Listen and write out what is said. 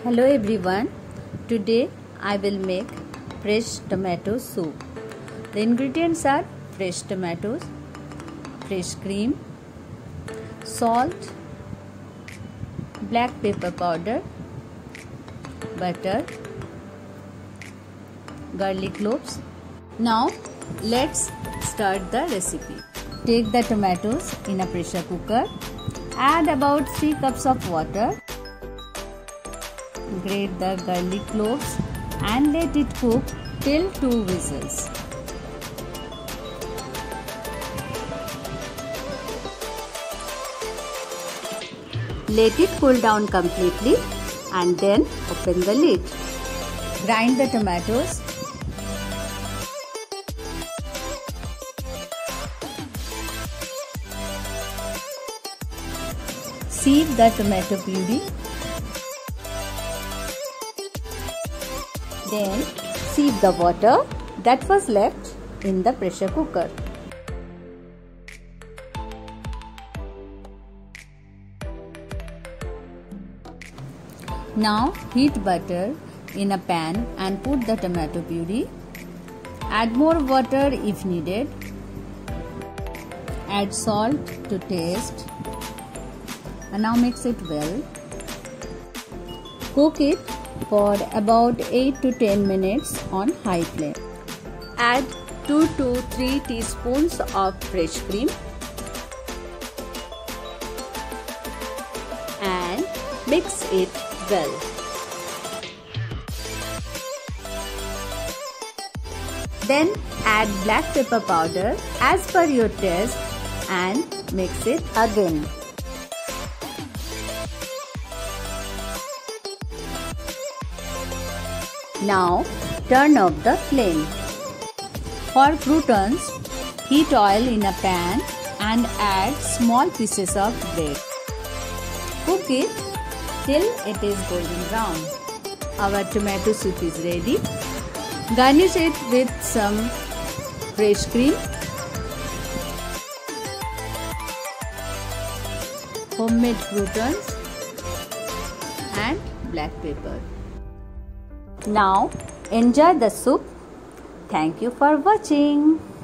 Hello everyone, today I will make fresh tomato soup. The ingredients are fresh tomatoes, fresh cream, salt, black pepper powder, butter, garlic cloves. Now let's start the recipe. Take the tomatoes in a pressure cooker, add about 3 cups of water. Grate the garlic cloves and let it cook till 2 whistles. Let it cool down completely and then open the lid. Grind the tomatoes. Sieve the tomato puree. Then sieve the water that was left in the pressure cooker. Now heat butter in a pan and put the tomato puree. Add more water if needed. Add salt to taste. And now mix it well. Cook it for about 8 to 10 minutes on high flame. Add 2 to 3 teaspoons of fresh cream and mix it well. Then add black pepper powder as per your taste and mix it again. Now turn off the flame. For croutons, heat oil in a pan and add small pieces of bread. Cook it till it is golden brown. Our tomato soup is ready. Garnish it with some fresh cream, homemade croutons and black pepper. Now enjoy the soup. Thank you for watching.